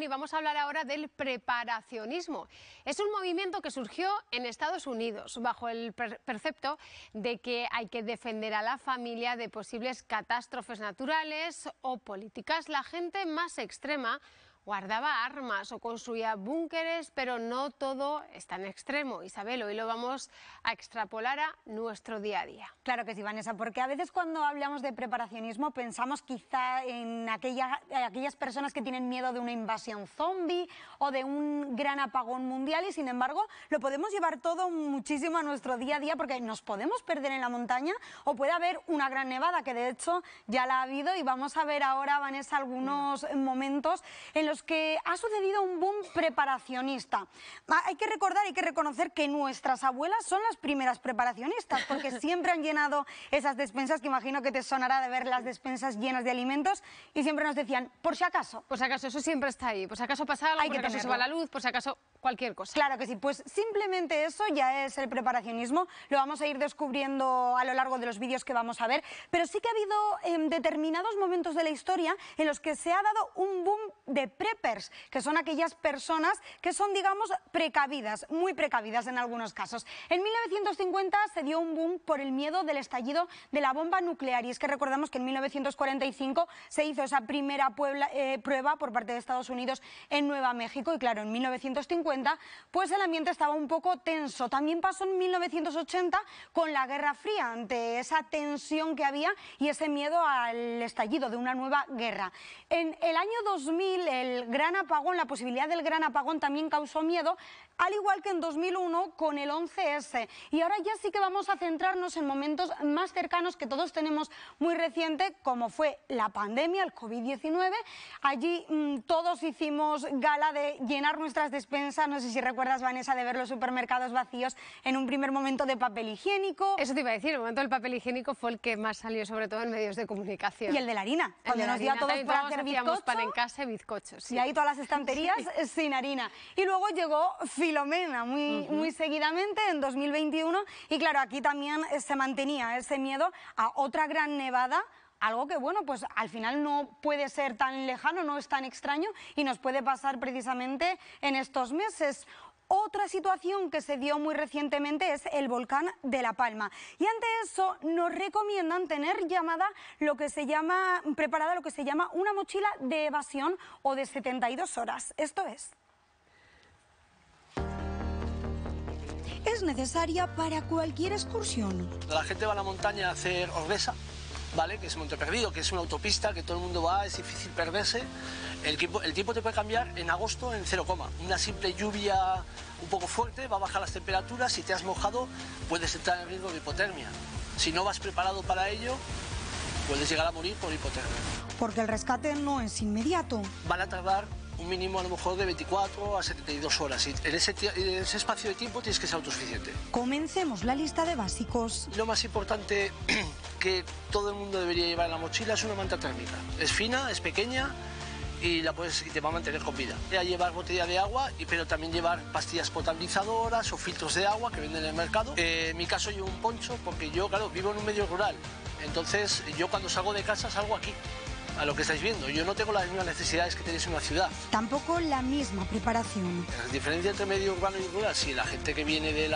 Y vamos a hablar ahora del preparacionismo. Es un movimiento que surgió en Estados Unidos bajo el precepto de que hay que defender a la familia de posibles catástrofes naturales o políticas. La gente más extrema guardaba armas o construía búnkeres, pero no todo es tan extremo. Isabel, hoy lo vamos a extrapolar a nuestro día a día. Claro que sí, Vanessa, porque a veces cuando hablamos de preparacionismo pensamos quizá en aquellas personas que tienen miedo de una invasión zombie o de un gran apagón mundial, y sin embargo lo podemos llevar todo muchísimo a nuestro día a día, porque nos podemos perder en la montaña o puede haber una gran nevada, que de hecho ya la ha habido, y vamos a ver ahora, Vanessa, algunos momentos en los que ha sucedido un boom preparacionista. Hay que recordar, hay que reconocer que nuestras abuelas son las primeras preparacionistas, porque siempre han llenado esas despensas, que imagino que te sonará de ver las despensas llenas de alimentos, y siempre nos decían, por si acaso. Por si acaso, eso siempre está ahí. Por si acaso pasa algo, por si acaso se va la luz, por si acaso cualquier cosa. Claro que sí, pues simplemente eso ya es el preparacionismo. Lo vamos a ir descubriendo a lo largo de los vídeos que vamos a ver, pero sí que ha habido determinados momentos de la historia en los que se ha dado un boom de preppers, que son aquellas personas que son, digamos, precavidas, muy precavidas en algunos casos. En 1950 se dio un boom por el miedo del estallido de la bomba nuclear, y es que recordamos que en 1945 se hizo esa primera prueba por parte de Estados Unidos en Nueva México, y claro, en 1950 pues el ambiente estaba un poco tenso. También pasó en 1980 con la Guerra Fría, ante esa tensión que había y ese miedo al estallido de una nueva guerra. En el año 2000 el gran apagón, la posibilidad del gran apagón también causó miedo, al igual que en 2001 con el 11S. Y ahora ya sí que vamos a centrarnos en momentos más cercanos que todos tenemos muy reciente, como fue la pandemia, el COVID-19. Allí todos hicimos gala de llenar nuestras despensas. No sé si recuerdas, Vanessa, de ver los supermercados vacíos en un primer momento de papel higiénico. Eso te iba a decir, el momento del papel higiénico fue el que más salió, sobre todo en medios de comunicación. Y el de la harina, cuando nos dio a todos para hacer bizcocho. Pan en casa y bizcochos. Sí. Y ahí todas las estanterías sin harina. Y luego llegó Filomena muy seguidamente en 2021, y claro, aquí también se mantenía ese miedo a otra gran nevada. Algo que, bueno, pues al final no puede ser tan lejano, no es tan extraño, y nos puede pasar precisamente en estos meses. Otra situación que se dio muy recientemente es el volcán de La Palma. Y ante eso nos recomiendan tener preparada lo que se llama una mochila de evasión o de 72 horas. Esto es necesaria para cualquier excursión. La gente va a la montaña a hacer Ordesa, ¿vale? Que es Monte Perdido, que es una autopista que todo el mundo va, es difícil perderse. El tiempo te puede cambiar en agosto en 0, una simple lluvia un poco fuerte va a bajar las temperaturas. Si te has mojado puedes entrar en riesgo de hipotermia. Si no vas preparado para ello, puedes llegar a morir por hipotermia. Porque el rescate no es inmediato. Van a tardar un mínimo a lo mejor de 24 a 72 horas. Y en ese espacio de tiempo tienes que ser autosuficiente. Comencemos la lista de básicos. Lo más importante que todo el mundo debería llevar en la mochila es una manta térmica. Es fina, es pequeña y te va a mantener con vida. Llevar botella de agua, pero también llevar pastillas potabilizadoras o filtros de agua que venden en el mercado. En mi caso llevo un poncho porque yo, claro, vivo en un medio rural. Entonces yo cuando salgo de casa salgo aquí, a lo que estáis viendo. Yo no tengo las mismas necesidades que tenéis en una ciudad. Tampoco la misma preparación. La diferencia entre medio urbano y rural, sí, la gente que viene del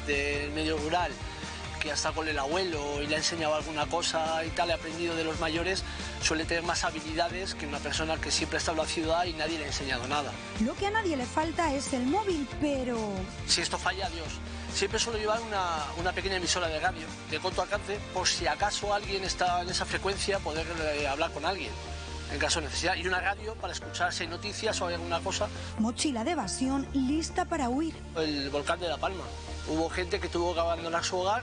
medio rural, que ha estado con el abuelo y le ha enseñado alguna cosa y tal, ha aprendido de los mayores, suele tener más habilidades que una persona que siempre ha estado en la ciudad y nadie le ha enseñado nada. Lo que a nadie le falta es el móvil, pero... Si esto falla, adiós. Siempre suelo llevar una pequeña emisora de radio de corto alcance, por si acaso alguien está en esa frecuencia, poder hablar con alguien en caso de necesidad, y una radio para escuchar si hay noticias o hay alguna cosa. Mochila de evasión lista para huir. El volcán de La Palma. Hubo gente que tuvo que abandonar su hogar.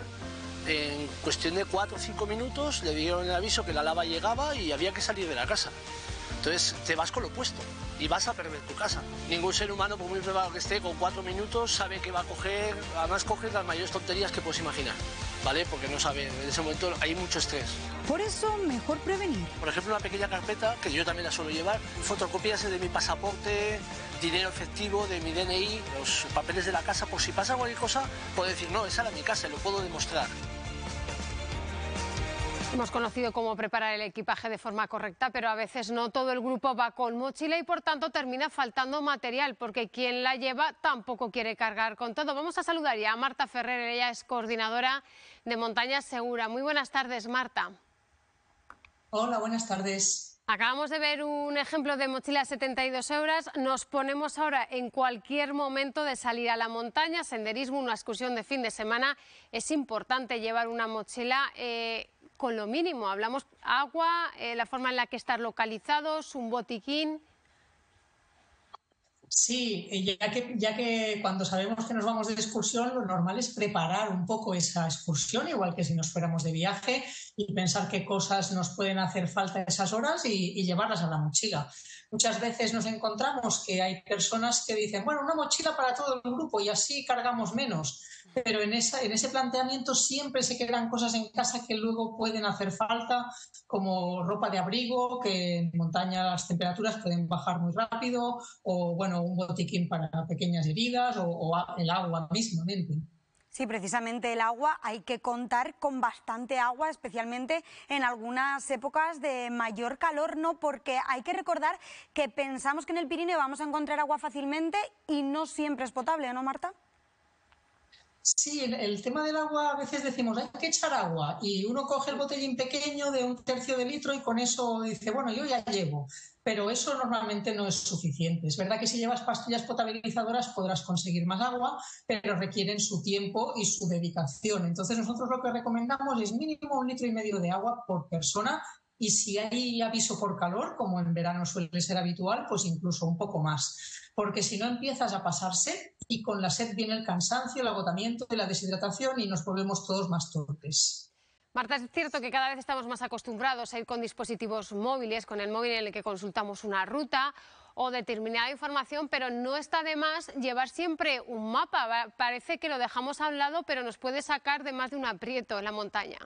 En cuestión de 4 o 5 minutos le dieron el aviso que la lava llegaba y había que salir de la casa. Entonces te vas con lo opuesto y vas a perder tu casa. Ningún ser humano, por muy preparado que esté, con 4 minutos sabe que va a coger, además coges las mayores tonterías que puedes imaginar, ¿vale? Porque no sabe, en ese momento hay mucho estrés. Por eso, mejor prevenir. Por ejemplo, una pequeña carpeta, que yo también la suelo llevar, fotocopias de mi pasaporte, dinero efectivo, de mi DNI, los papeles de la casa, por si pasa cualquier cosa, puedo decir, no, esa era mi casa y lo puedo demostrar. Hemos conocido cómo preparar el equipaje de forma correcta, pero a veces no todo el grupo va con mochila y por tanto termina faltando material, porque quien la lleva tampoco quiere cargar con todo. Vamos a saludar ya a Marta Ferrer, ella es coordinadora de Montaña Segura. Muy buenas tardes, Marta. Hola, buenas tardes. Acabamos de ver un ejemplo de mochila de 72 euros. Nos ponemos ahora en cualquier momento de salir a la montaña, senderismo, una excursión de fin de semana. Es importante llevar una mochila con lo mínimo. Hablamos agua, la forma en la que estar localizados, un botiquín. Sí, ya que cuando sabemos que nos vamos de excursión, lo normal es preparar un poco esa excursión, igual que si nos fuéramos de viaje, y pensar qué cosas nos pueden hacer falta esas horas y llevarlas a la mochila. Muchas veces nos encontramos que hay personas que dicen, bueno, una mochila para todo el grupo y así cargamos menos. Pero en ese planteamiento siempre se quedan cosas en casa que luego pueden hacer falta, como ropa de abrigo, que en montaña las temperaturas pueden bajar muy rápido, o bueno, un botiquín para pequeñas heridas, o el agua mismamente. Sí, precisamente el agua, hay que contar con bastante agua, especialmente en algunas épocas de mayor calor, ¿no? Porque hay que recordar que pensamos que en el Pirineo vamos a encontrar agua fácilmente y no siempre es potable, ¿no, Marta? Sí, el tema del agua, a veces decimos, hay que echar agua, y uno coge el botellín pequeño de 1/3 de litro y con eso dice, bueno, yo ya llevo, pero eso normalmente no es suficiente. Es verdad que si llevas pastillas potabilizadoras podrás conseguir más agua, pero requieren su tiempo y su dedicación. Entonces nosotros lo que recomendamos es mínimo 1,5 litros de agua por persona, y si hay aviso por calor, como en verano suele ser habitual, pues incluso un poco más, porque si no empiezas a pasarse y con la sed viene el cansancio, el agotamiento y la deshidratación y nos volvemos todos más torpes. Marta, es cierto que cada vez estamos más acostumbrados a ir con dispositivos móviles, con el móvil en el que consultamos una ruta o determinada información, pero no está de más llevar siempre un mapa. Parece que lo dejamos a un lado, pero nos puede sacar de más de un aprieto en la montaña.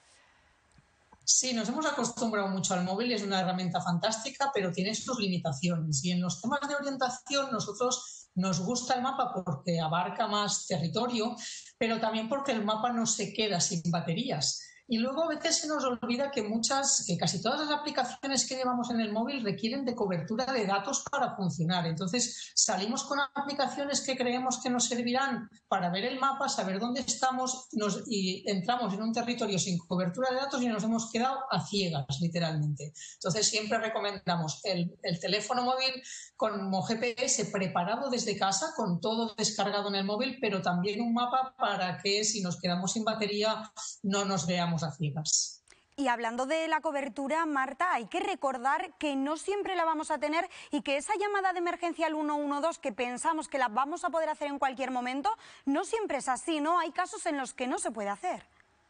Sí, nos hemos acostumbrado mucho al móvil, es una herramienta fantástica, pero tiene sus limitaciones. Y en los temas de orientación nosotros nos gusta el mapa porque abarca más territorio, pero también porque el mapa no se queda sin baterías. Y luego a veces se nos olvida que casi todas las aplicaciones que llevamos en el móvil requieren de cobertura de datos para funcionar. Entonces salimos con aplicaciones que creemos que nos servirán para ver el mapa, saber dónde estamos, y entramos en un territorio sin cobertura de datos y nos hemos quedado a ciegas, literalmente. Entonces siempre recomendamos el teléfono móvil como GPS preparado desde casa, con todo descargado en el móvil, pero también un mapa para que si nos quedamos sin batería no nos veamos a ciegas. Y hablando de la cobertura, Marta, hay que recordar que no siempre la vamos a tener y que esa llamada de emergencia al 112 que pensamos que la vamos a poder hacer en cualquier momento, no siempre es así, ¿no? Hay casos en los que no se puede hacer.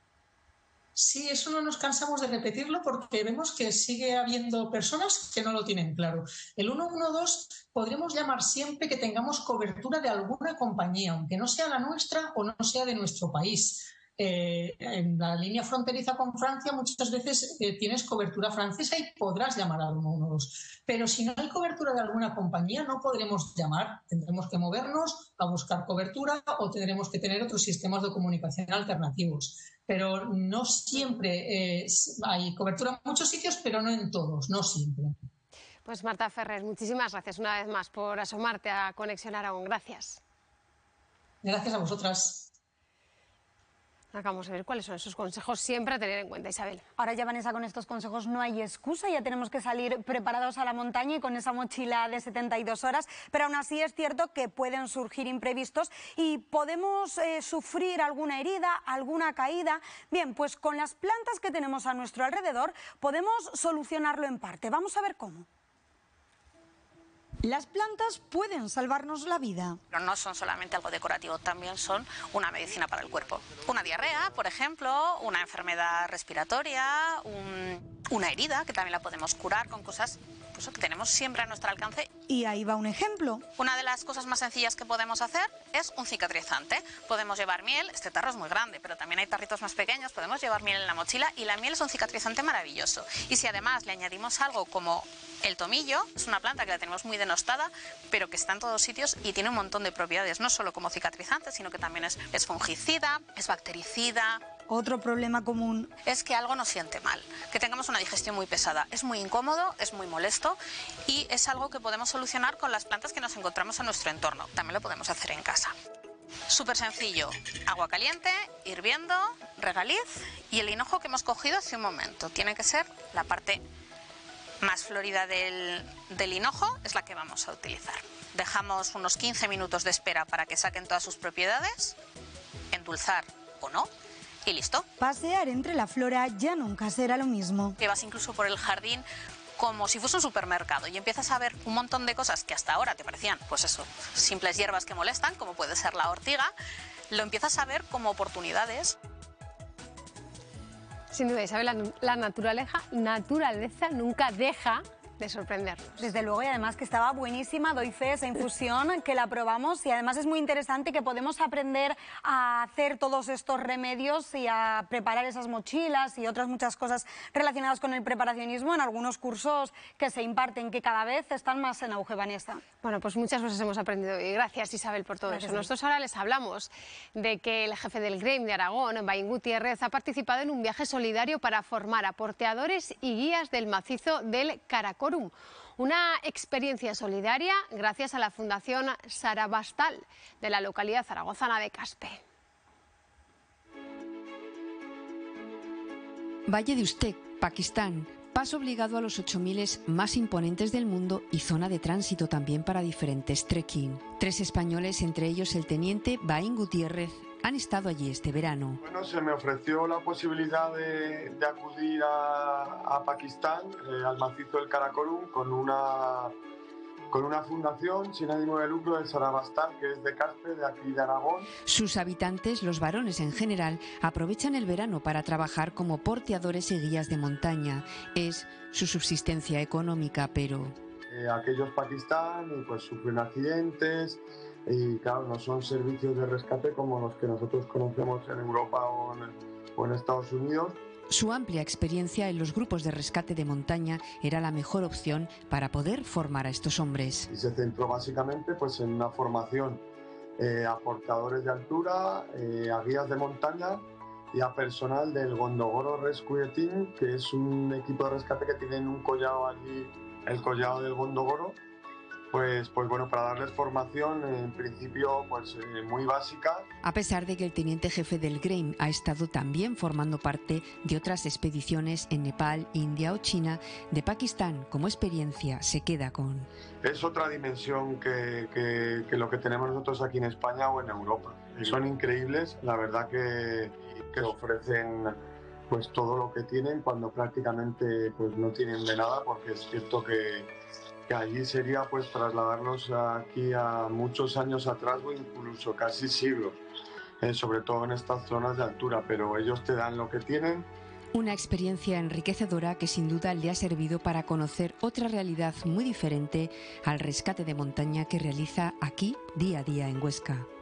Sí, eso no nos cansamos de repetirlo porque vemos que sigue habiendo personas que no lo tienen claro. El 112 podremos llamar siempre que tengamos cobertura de alguna compañía, aunque no sea la nuestra o no sea de nuestro país. En la línea fronteriza con Francia muchas veces tienes cobertura francesa y podrás llamar al 112. Pero si no hay cobertura de alguna compañía no podremos llamar, tendremos que movernos a buscar cobertura o tendremos que tener otros sistemas de comunicación alternativos. Pero no siempre hay cobertura en muchos sitios, pero no en todos, no siempre. Pues Marta Ferrer, muchísimas gracias una vez más por asomarte a Conexión Aragón. Gracias. Gracias a vosotras. Vamos a ver cuáles son esos consejos siempre a tener en cuenta, Isabel. Ahora ya, Vanessa, con estos consejos no hay excusa, ya tenemos que salir preparados a la montaña y con esa mochila de 72 horas, pero aún así es cierto que pueden surgir imprevistos y podemos sufrir alguna herida, alguna caída. Bien, pues con las plantas que tenemos a nuestro alrededor podemos solucionarlo en parte. Vamos a ver cómo. Las plantas pueden salvarnos la vida. Pero no son solamente algo decorativo, también son una medicina para el cuerpo. Una diarrea, por ejemplo, una enfermedad respiratoria, una herida, que también la podemos curar con cosas pues, que tenemos siempre a nuestro alcance. Y ahí va un ejemplo. Una de las cosas más sencillas que podemos hacer es un cicatrizante. Podemos llevar miel, este tarro es muy grande, pero también hay tarritos más pequeños, podemos llevar miel en la mochila y la miel es un cicatrizante maravilloso. Y si además le añadimos algo como el tomillo, es una planta que la tenemos muy denostada, pero que está en todos sitios y tiene un montón de propiedades, no solo como cicatrizante, sino que también es fungicida, es bactericida, Otro problema común es que algo nos siente mal, que tengamos una digestión muy pesada. Es muy incómodo, es muy molesto y es algo que podemos solucionar con las plantas que nos encontramos en nuestro entorno. También lo podemos hacer en casa. Súper sencillo, agua caliente, hirviendo, regaliz y el hinojo que hemos cogido hace un momento. Tiene que ser la parte más florida del hinojo, es la que vamos a utilizar. Dejamos unos 15 minutos de espera para que saquen todas sus propiedades, endulzar o no. Y listo. Pasear entre la flora ya nunca será lo mismo. Que vas incluso por el jardín como si fuese un supermercado y empiezas a ver un montón de cosas que hasta ahora te parecían, pues eso, simples hierbas que molestan, como puede ser la ortiga, lo empiezas a ver como oportunidades. Sin duda, Isabel, la naturaleza nunca deja de sorprendernos. Desde luego, y además que estaba buenísima, doy fe esa infusión, que la probamos y además es muy interesante que podemos aprender a hacer todos estos remedios y a preparar esas mochilas y otras muchas cosas relacionadas con el preparacionismo en algunos cursos que se imparten, que cada vez están más en auge, Vanessa. Bueno, pues muchas cosas hemos aprendido hoy. Gracias, Isabel, por todo eso. Nosotros ahora les hablamos de que el jefe del GREIM de Aragón, Bain Gutiérrez, ha participado en un viaje solidario para formar a porteadores y guías del macizo del Karakorum. Una experiencia solidaria gracias a la Fundación Sarabastal de la localidad zaragozana de Caspe. Valle de Ustek, Pakistán. Paso obligado a los 8000 más imponentes del mundo y zona de tránsito también para diferentes trekking. 3 españoles, entre ellos el teniente Bain Gutiérrez, han estado allí este verano. Bueno, se me ofreció la posibilidad de acudir a Pakistán, al macizo del Karakorum, con una fundación sin ánimo de lucro del Sarabastal, que es de Caspe, de aquí de Aragón. Sus habitantes, los varones en general, aprovechan el verano para trabajar como porteadores y guías de montaña. Es su subsistencia económica, pero... Aquellos Pakistán pues sufren accidentes y claro, no son servicios de rescate como los que nosotros conocemos en Europa o en Estados Unidos. Su amplia experiencia en los grupos de rescate de montaña era la mejor opción para poder formar a estos hombres. Y se centró básicamente pues, en una formación a portadores de altura, a guías de montaña y a personal del Gondogoro Rescue Team, que es un equipo de rescate que tienen un collado allí, el collado del Gondogoro. Pues bueno, para darles formación en principio pues muy básica. A pesar de que el teniente jefe del GREIM ha estado también formando parte de otras expediciones en Nepal, India o China, de Pakistán como experiencia se queda con... Es otra dimensión que lo que tenemos nosotros aquí en España o en Europa. Son increíbles, la verdad que ofrecen pues todo lo que tienen cuando prácticamente pues no tienen de nada, porque es cierto que allí sería pues trasladarlos aquí a muchos años atrás o incluso casi siglos, sobre todo en estas zonas de altura, pero ellos te dan lo que tienen. Una experiencia enriquecedora que sin duda le ha servido para conocer otra realidad muy diferente al rescate de montaña que realiza aquí día a día en Huesca.